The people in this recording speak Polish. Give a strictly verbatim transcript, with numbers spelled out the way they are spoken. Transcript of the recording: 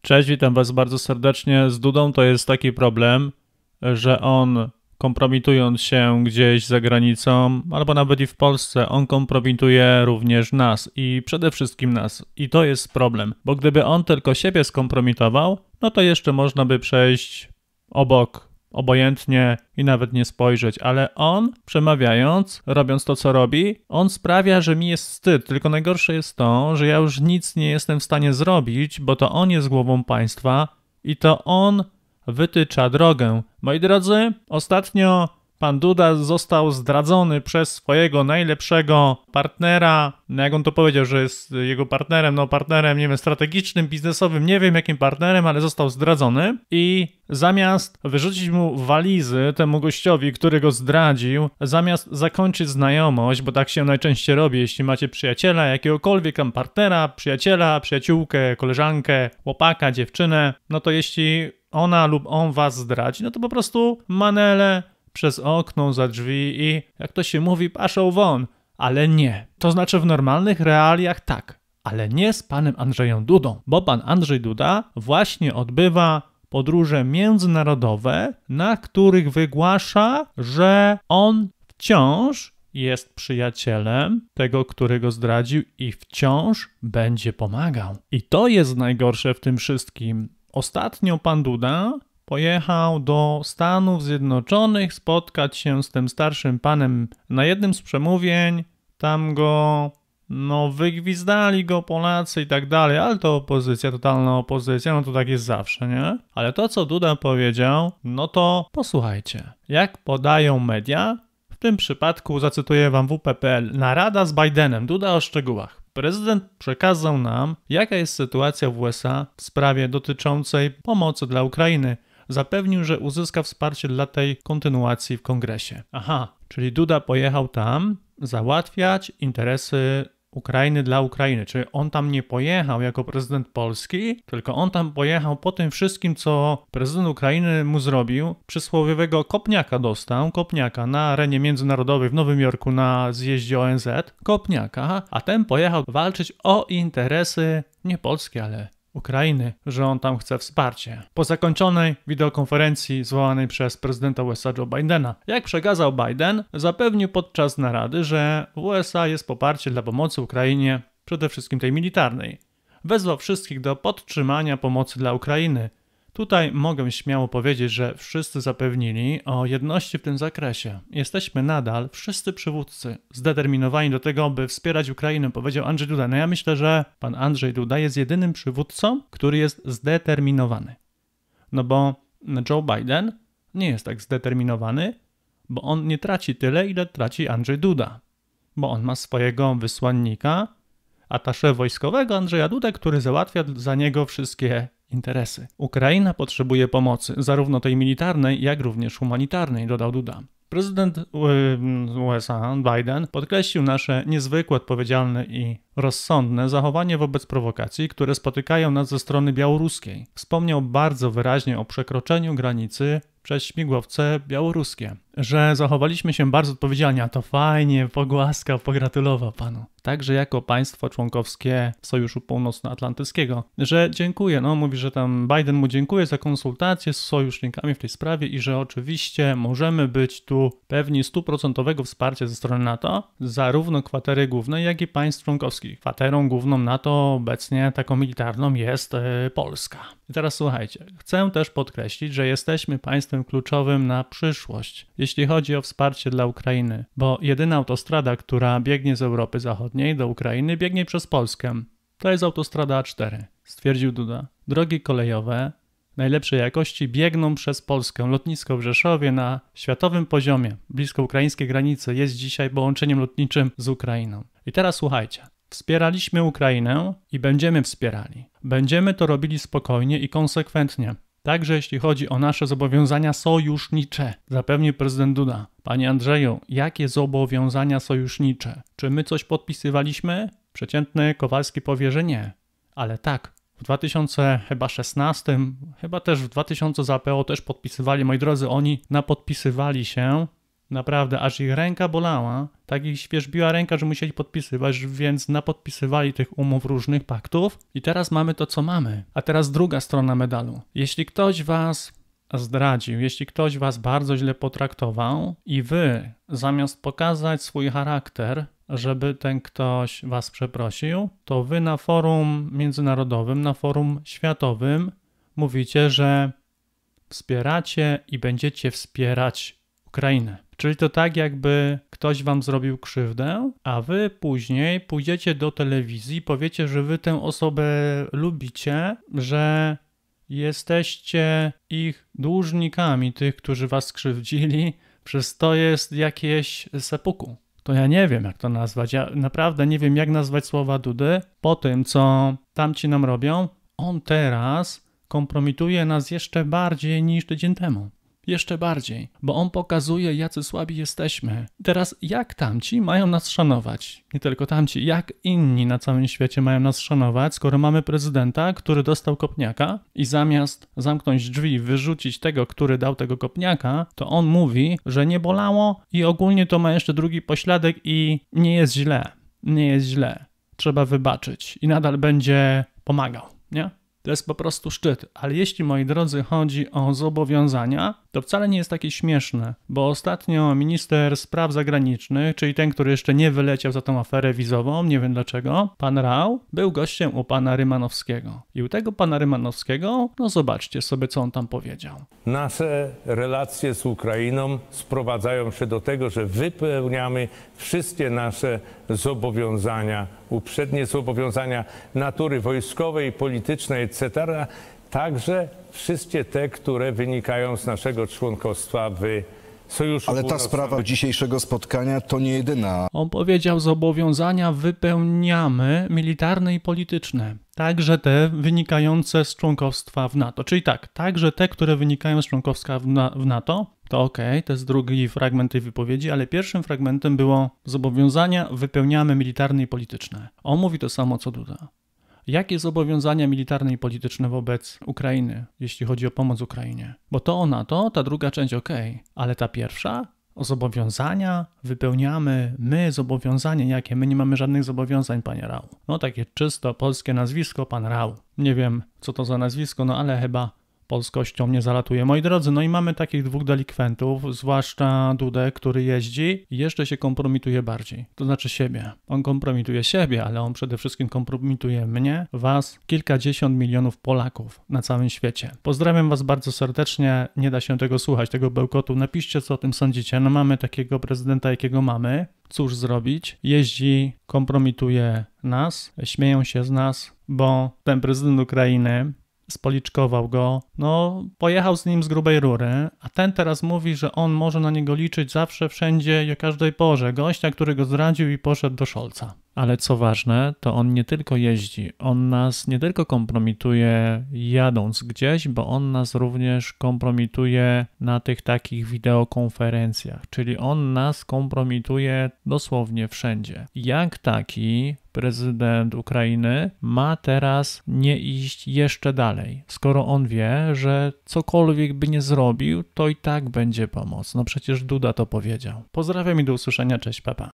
Cześć, witam was bardzo serdecznie. Z Dudą to jest taki problem, że on kompromitując się gdzieś za granicą, albo nawet i w Polsce, on kompromituje również nas i przede wszystkim nas. I to jest problem, bo gdyby on tylko siebie skompromitował, no to jeszcze można by przejść obok, obojętnie i nawet nie spojrzeć, ale on, przemawiając, robiąc to, co robi, on sprawia, że mi jest wstyd. Tylko najgorsze jest to, że ja już nic nie jestem w stanie zrobić, bo to on jest głową państwa i to on wytycza drogę. Moi drodzy, ostatnio pan Duda został zdradzony przez swojego najlepszego partnera. No jak on to powiedział, że jest jego partnerem, no partnerem, nie wiem, strategicznym, biznesowym, nie wiem jakim partnerem, ale został zdradzony i zamiast wyrzucić mu walizy temu gościowi, który go zdradził, zamiast zakończyć znajomość, bo tak się najczęściej robi, jeśli macie przyjaciela, jakiegokolwiek tam partnera, przyjaciela, przyjaciółkę, koleżankę, chłopaka, dziewczynę, no to jeśli ona lub on was zdradzi, no to po prostu manele przez okno, za drzwi i, jak to się mówi, paszą won. Ale nie. To znaczy w normalnych realiach tak, ale nie z panem Andrzejem Dudą, bo pan Andrzej Duda właśnie odbywa podróże międzynarodowe, na których wygłasza, że on wciąż jest przyjacielem tego, który go zdradził i wciąż będzie pomagał. I to jest najgorsze w tym wszystkim. Ostatnio pan Duda pojechał do Stanów Zjednoczonych spotkać się z tym starszym panem na jednym z przemówień. Tam go, no wygwizdali go Polacy i tak dalej, ale to opozycja, totalna opozycja, no to tak jest zawsze, nie? Ale to, co Duda powiedział, no to posłuchajcie. Jak podają media, w tym przypadku zacytuję wam W P kropka P L, narada z Bidenem, Duda o szczegółach. Prezydent przekazał nam, jaka jest sytuacja w U S A w sprawie dotyczącej pomocy dla Ukrainy. Zapewnił, że uzyska wsparcie dla tej kontynuacji w kongresie. Aha, czyli Duda pojechał tam załatwiać interesy Ukrainy dla Ukrainy. Czyli on tam nie pojechał jako prezydent Polski, tylko on tam pojechał po tym wszystkim, co prezydent Ukrainy mu zrobił. Przysłowiowego kopniaka dostał, kopniaka na arenie międzynarodowej w Nowym Jorku na zjeździe O N Z. Kopniaka, a ten pojechał walczyć o interesy nie polskie, ale Ukrainy, że on tam chce wsparcie. Po zakończonej wideokonferencji zwołanej przez prezydenta U S A Joe Bidena, jak przekazał Biden, zapewnił podczas narady, że w U S A jest poparcie dla pomocy Ukrainie, przede wszystkim tej militarnej. Wezwał wszystkich do podtrzymania pomocy dla Ukrainy. Tutaj mogę śmiało powiedzieć, że wszyscy zapewnili o jedności w tym zakresie. Jesteśmy nadal, wszyscy przywódcy, zdeterminowani do tego, by wspierać Ukrainę, powiedział Andrzej Duda. No ja myślę, że pan Andrzej Duda jest jedynym przywódcą, który jest zdeterminowany. No bo Joe Biden nie jest tak zdeterminowany, bo on nie traci tyle, ile traci Andrzej Duda. Bo on ma swojego wysłannika, atasze wojskowego Andrzeja Dudę, który załatwia za niego wszystkie interesy. Ukraina potrzebuje pomocy, zarówno tej militarnej, jak również humanitarnej, dodał Duda. Prezydent U S A Biden podkreślił nasze niezwykle odpowiedzialne i rozsądne zachowanie wobec prowokacji, które spotykają nas ze strony białoruskiej. Wspomniał bardzo wyraźnie o przekroczeniu granicy przez śmigłowce białoruskie, że zachowaliśmy się bardzo odpowiedzialnie, a to fajnie, pogłaskał, pogratulował panu. Także jako państwo członkowskie Sojuszu Północnoatlantyckiego, że dziękuję, no mówi, że tam Biden mu dziękuję za konsultacje z sojusznikami w tej sprawie i że oczywiście możemy być tu pewni stuprocentowego wsparcia ze strony NATO, zarówno kwatery głównej, jak i państw członkowskich. Kwaterą główną NATO obecnie taką militarną jest yy, Polska. I teraz słuchajcie, chcę też podkreślić, że jesteśmy państwem kluczowym na przyszłość, jeśli chodzi o wsparcie dla Ukrainy, bo jedyna autostrada, która biegnie z Europy Zachodniej do Ukrainy, biegnie przez Polskę. To jest autostrada A cztery, stwierdził Duda. Drogi kolejowe najlepszej jakości biegną przez Polskę. Lotnisko w Rzeszowie na światowym poziomie, blisko ukraińskiej granicy, jest dzisiaj połączeniem lotniczym z Ukrainą. I teraz słuchajcie. Wspieraliśmy Ukrainę i będziemy wspierali. Będziemy to robili spokojnie i konsekwentnie. Także jeśli chodzi o nasze zobowiązania sojusznicze, zapewnił prezydent Duda. Panie Andrzeju, jakie zobowiązania sojusznicze? Czy my coś podpisywaliśmy? Przeciętny Kowalski powie, że nie. Ale tak, w dwa tysiące szesnastym, chyba też w dwa tysiące za P O też podpisywali, moi drodzy, oni napodpisywali się Naprawdę, aż ich ręka bolała, tak ich świerzbiła ręka, że musieli podpisywać, więc napodpisywali tych umów różnych paktów i teraz mamy to, co mamy. A teraz druga strona medalu. Jeśli ktoś was zdradził, jeśli ktoś was bardzo źle potraktował i wy, zamiast pokazać swój charakter, żeby ten ktoś was przeprosił, to wy na forum międzynarodowym, na forum światowym mówicie, że wspieracie i będziecie wspierać Ukrainę. Czyli to tak, jakby ktoś wam zrobił krzywdę, a wy później pójdziecie do telewizji i powiecie, że wy tę osobę lubicie, że jesteście ich dłużnikami, tych, którzy was skrzywdzili, przez to jest jakieś sepuku. To ja nie wiem, jak to nazwać. Ja naprawdę nie wiem, jak nazwać słowa Dudy. Po tym, co tamci nam robią, on teraz kompromituje nas jeszcze bardziej niż tydzień temu. Jeszcze bardziej, bo on pokazuje, jacy słabi jesteśmy. Teraz jak tamci mają nas szanować? Nie tylko tamci, jak inni na całym świecie mają nas szanować, skoro mamy prezydenta, który dostał kopniaka i zamiast zamknąć drzwi i wyrzucić tego, który dał tego kopniaka, to on mówi, że nie bolało i ogólnie to ma jeszcze drugi pośladek i nie jest źle. Nie jest źle. Trzeba wybaczyć i nadal będzie pomagał, nie? To jest po prostu szczyt, ale jeśli, moi drodzy, chodzi o zobowiązania, to wcale nie jest takie śmieszne, bo ostatnio minister spraw zagranicznych, czyli ten, który jeszcze nie wyleciał za tą aferę wizową, nie wiem dlaczego, pan Rau, był gościem u pana Rymanowskiego. I u tego pana Rymanowskiego, no zobaczcie sobie, co on tam powiedział. Nasze relacje z Ukrainą sprowadzają się do tego, że wypełniamy wszystkie nasze zobowiązania, uprzednie zobowiązania natury wojskowej, politycznej, et cetera, także wszystkie te, które wynikają z naszego członkostwa w Sojuszu Ale ta sprawa dzisiejszego spotkania to nie jedyna. On powiedział, zobowiązania wypełniamy militarne i polityczne. Także te wynikające z członkostwa w NATO. Czyli tak, także te, które wynikają z członkostwa w, na, w NATO, to okej, okay, to jest drugi fragment tej wypowiedzi, ale pierwszym fragmentem było zobowiązania wypełniamy militarne i polityczne. On mówi to samo, co Duda. Jakie zobowiązania militarne i polityczne wobec Ukrainy, jeśli chodzi o pomoc Ukrainie? Bo to o NATO, ta druga część okej, okay, ale ta pierwsza? O zobowiązania wypełniamy my zobowiązania jakie? My nie mamy żadnych zobowiązań, panie Rau. No takie czysto polskie nazwisko, pan Rau. Nie wiem, co to za nazwisko, no ale chyba polskością nie zalatuje. Moi drodzy, no i mamy takich dwóch delikwentów, zwłaszcza Dudę, który jeździ i jeszcze się kompromituje bardziej. To znaczy siebie. On kompromituje siebie, ale on przede wszystkim kompromituje mnie, was, kilkadziesiąt milionów Polaków na całym świecie. Pozdrawiam was bardzo serdecznie. Nie da się tego słuchać, tego bełkotu. Napiszcie, co o tym sądzicie. No mamy takiego prezydenta, jakiego mamy. Cóż zrobić? Jeździ, kompromituje nas, śmieją się z nas, bo ten prezydent Ukrainy spoliczkował go, no pojechał z nim z grubej rury, a ten teraz mówi, że on może na niego liczyć zawsze, wszędzie i o każdej porze. Gościa, który go zdradził i poszedł do Scholza. Ale co ważne, to on nie tylko jeździ, on nas nie tylko kompromituje jadąc gdzieś, bo on nas również kompromituje na tych takich wideokonferencjach, czyli on nas kompromituje dosłownie wszędzie. Jak taki prezydent Ukrainy ma teraz nie iść jeszcze dalej, skoro on wie, że cokolwiek by nie zrobił, to i tak będzie pomoc. No przecież Duda to powiedział. Pozdrawiam i do usłyszenia, cześć, pa pa.